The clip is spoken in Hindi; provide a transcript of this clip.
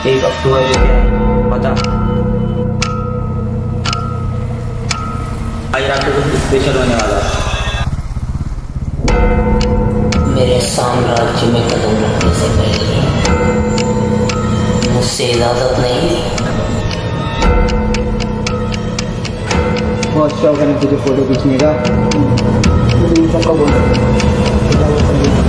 1 अक्टूबर को क्या है बता। आज रात को कुछ स्पेशल होने वाला है। मेरे साम्राज्य में कदम रखने से पहले मुझसे इजाजत नहीं। बहुत शौक है ना तुझे फोटो खींचने का।